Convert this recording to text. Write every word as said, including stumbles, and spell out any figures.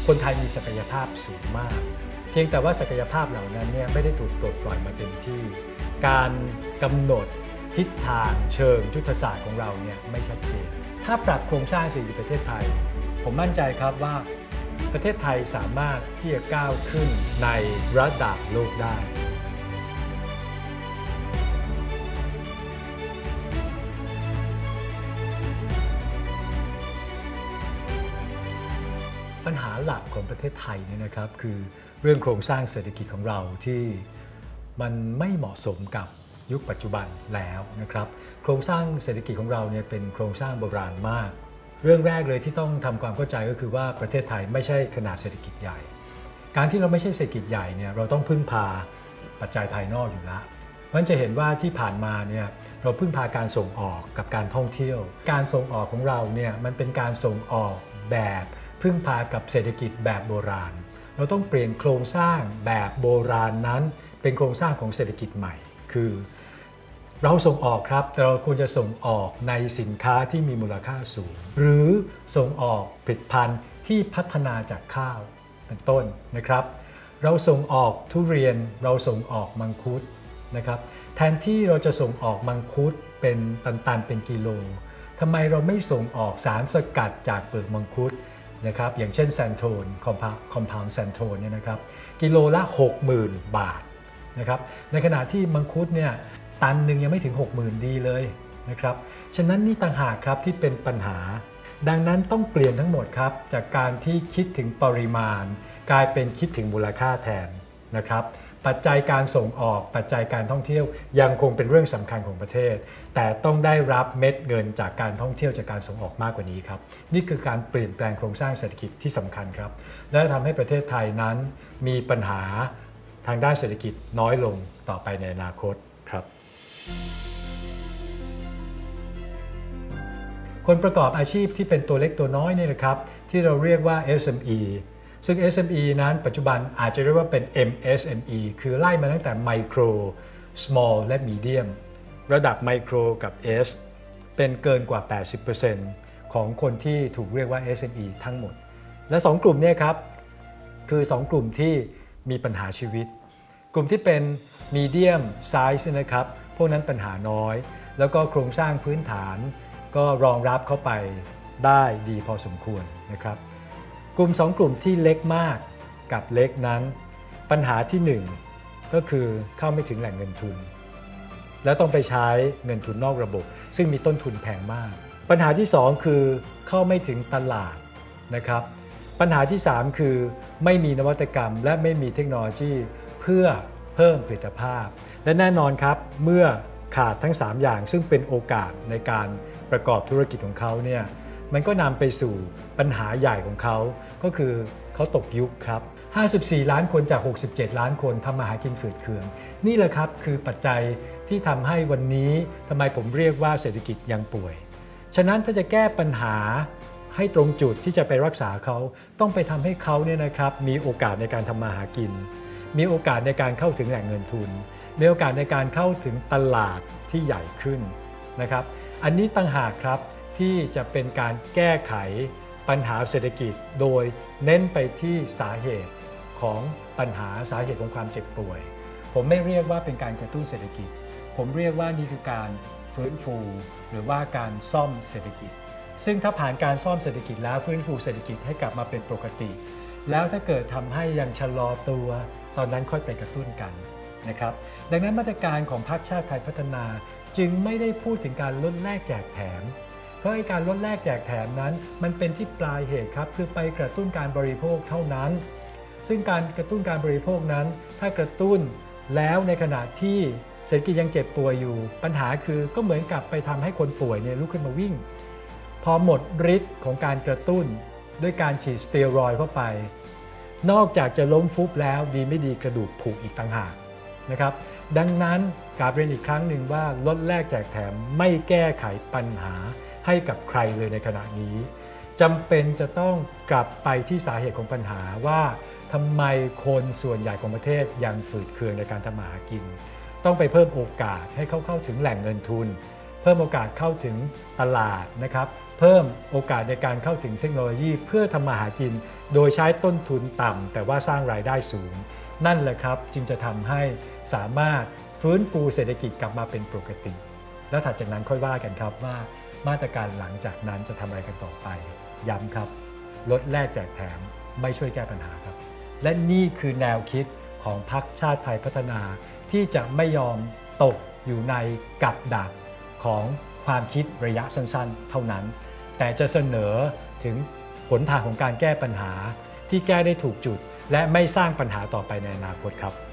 คนไทยมีศักยภาพสูงมากเพียงแต่ว่าศักยภาพเหล่านั้นเนี่ยไม่ได้ถูกปลดปล่อยมาเต็มที่การกำหนดทิศทางเชิงยุทธศาสตร์ของเราเนี่ยไม่ชัดเจนถ้าปรับโครงสร้างเศรษฐกิจประเทศไทยผมมั่นใจครับว่าประเทศไทยสามารถที่จะก้าวขึ้นในระดับโลกได้ปัญหาหลักของประเทศไทยเนี่ยนะครับคือเรื่องโครงสร้างเศรษฐกิจของเราที่มันไม่เหมาะสมกับยุคปัจจุบันแล้วนะครับโครงสร้างเศรษฐกิจของเราเนี่ยเป็นโครงสร้างโบราณมากเรื่องแรกเลยที่ต้องทำความเข้าใจก็คือว่าประเทศไทยไม่ใช่ขนาดเศรษฐกิจใหญ่การที่เราไม่ใช่เศรษฐกิจใหญ่เนี่ยเราต้องพึ่งพาปัจจัยภายนอกอยู่แล้วเพราะฉะนั้นจะเห็นว่าที่ผ่านมาเนี่ยเราพึ่งพาการส่งออกกับการท่องเที่ยวการส่งออกของเราเนี่ยมันเป็นการส่งออกแบบพึ่งพากับเศรษฐกิจแบบโบราณเราต้องเปลี่ยนโครงสร้างแบบโบราณนั้นเป็นโครงสร้างของเศรษฐกิจใหม่คือเราส่งออกครับแต่เราควรจะส่งออกในสินค้าที่มีมูลค่าสูงหรือส่งออกผลิตภัณฑ์ที่พัฒนาจากข้าวเป็นต้นนะครับเราส่งออกทุเรียนเราส่งออกมังคุดนะครับแทนที่เราจะส่งออกมังคุดเป็นตันๆเป็นกิโลทำไมเราไม่ส่งออกสารสกัดจากเปลือกมังคุดนะครับอย่างเช่นแซนโทนคอมเพลด์แซนโทนเนี่ยนะครับกิโลละ หกหมื่น บาทนะครับในขณะที่มังคุดเนี่ยตันหนึ่งยังไม่ถึง หกหมื่น ดีเลยนะครับฉะนั้นนี่ต่างหากครับที่เป็นปัญหาดังนั้นต้องเปลี่ยนทั้งหมดครับจากการที่คิดถึงปริมาณกลายเป็นคิดถึงมูลค่าแทนนะครับปัจจัยการส่งออกปัจจัยการท่องเที่ยวยังคงเป็นเรื่องสำคัญของประเทศแต่ต้องได้รับเม็ดเงินจากการท่องเที่ยวจากการส่งออกมากกว่านี้ครับนี่คือการเปลี่ยนแปลงโครงสร้างเศรษฐกิจที่สำคัญครับและทำให้ประเทศไทยนั้นมีปัญหาทางด้านเศรษฐกิจน้อยลงต่อไปในอนาคตครับคนประกอบอาชีพที่เป็นตัวเล็กตัวน้อยนี่นะครับที่เราเรียกว่า เอส เอ็ม อี ซึ่ง เอส เอ็ม อี นั้นปัจจุบันอาจจะเรียกว่าเป็น เอ็ม เอส เอ็ม อี คือไล่มาตั้งแต่ Micro Small และ Medium ระดับ Micro กับ S เป็นเกินกว่า แปดสิบเปอร์เซ็นต์ ของคนที่ถูกเรียกว่า เอส เอ็ม อี ทั้งหมดและสองกลุ่มนี้ครับคือสองกลุ่มที่มีปัญหาชีวิตกลุ่มที่เป็น Medium Size นะครับพวกนั้นปัญหาน้อยแล้วก็โครงสร้างพื้นฐานก็รองรับเข้าไปได้ดีพอสมควรนะครับกลุ่มสองกลุ่มที่เล็กมากกับเล็กนั้นปัญหาที่หนึ่งก็คือเข้าไม่ถึงแหล่งเงินทุนแล้วต้องไปใช้เงินทุนนอกระบบซึ่งมีต้นทุนแพงมากปัญหาที่สองคือเข้าไม่ถึงตลาดนะครับปัญหาที่สามคือไม่มีนวัตกรรมและไม่มีเทคโนโลยีเพื่อเพิ่มผลิตภาพและแน่นอนครับเมื่อขาดทั้งสามอย่างซึ่งเป็นโอกาสในการประกอบธุรกิจของเขาเนี่ยมันก็นำไปสู่ปัญหาใหญ่ของเขาก็คือเขาตกยุคครับห้าสิบสี่ล้านคนจากหกสิบเจ็ดล้านคนทำมาหากินฝืดเคืองนี่แหละครับคือปัจจัยที่ทำให้วันนี้ทำไมผมเรียกว่าเศรษฐกิจยังป่วยฉะนั้นถ้าจะแก้ปัญหาให้ตรงจุดที่จะไปรักษาเขาต้องไปทำให้เขาเนี่ยนะครับมีโอกาสในการทำมาหากินมีโอกาสในการเข้าถึงแหล่งเงินทุนมีโอกาสในการเข้าถึงตลาดที่ใหญ่ขึ้นนะครับอันนี้ต่างหากครับที่จะเป็นการแก้ไขปัญหาเศรษฐกิจโดยเน้นไปที่สาเหตุของปัญหาสาเหตุของความเจ็บป่วยผมไม่เรียกว่าเป็นการกระตุ้นเศรษฐกิจผมเรียกว่านี่คือการฟื้นฟูหรือว่าการซ่อมเศรษฐกิจซึ่งถ้าผ่านการซ่อมเศรษฐกิจแล้วฟื้นฟูเศรษฐกิจให้กลับมาเป็นปกติแล้วถ้าเกิดทำให้ยังชะลอตัวตอนนั้นค่อยไปกระตุ้นกันนะครับดังนั้นมาตรการของพรรคชาติไทยพัฒนาจึงไม่ได้พูดถึงการลดแลกแจกแถมเพราะการลดแลกแจกแถมนั้นมันเป็นที่ปลายเหตุครับคือไปกระตุ้นการบริโภคเท่านั้นซึ่งการกระตุ้นการบริโภคนั้นถ้ากระตุ้นแล้วในขณะที่เศรษฐกิจยังเจ็บป่วยอยู่ปัญหาคือก็เหมือนกับไปทำให้คนป่วยเนี่ยลุกขึ้นมาวิ่งพอหมดฤทธิ์ของการกระตุ้นด้วยการฉีดสเตียรอยด์เข้าไปนอกจากจะล้มฟุบแล้วดีไม่ดีกระดูกผุอีกต่างหากนะครับดังนั้นกราบเรียนอีกครั้งหนึ่งว่าลดแลกแจกแถมไม่แก้ไขปัญหาให้กับใครเลยในขณะนี้จำเป็นจะต้องกลับไปที่สาเหตุของปัญหาว่าทำไมคนส่วนใหญ่ของประเทศยังฝืดเคืองในการทำมาหากินต้องไปเพิ่มโอกาสให้เขาเข้าถึงแหล่งเงินทุนเพิ่มโอกาสเข้าถึงตลาดนะครับเพิ่มโอกาสในการเข้าถึงเทคโนโลยีเพื่อทำมาหากินโดยใช้ต้นทุนต่ำแต่ว่าสร้างรายได้สูงนั่นแหละครับจึงจะทำให้สามารถฟื้นฟูเศรษฐกิจกลับมาเป็นปกติแล้วถัดจากนั้นค่อยว่ากันครับว่ามาตรการหลังจากนั้นจะทำอะไรกันต่อไปย้ำครับลดแลกแจกแถมไม่ช่วยแก้ปัญหาครับและนี่คือแนวคิดของพรรคชาติไทยพัฒนาที่จะไม่ยอมตกอยู่ในกับดักของความคิดระยะสั้นๆเท่านั้นแต่จะเสนอถึงหนทางของการแก้ปัญหาที่แก้ได้ถูกจุดและไม่สร้างปัญหาต่อไปในอนาคตครับ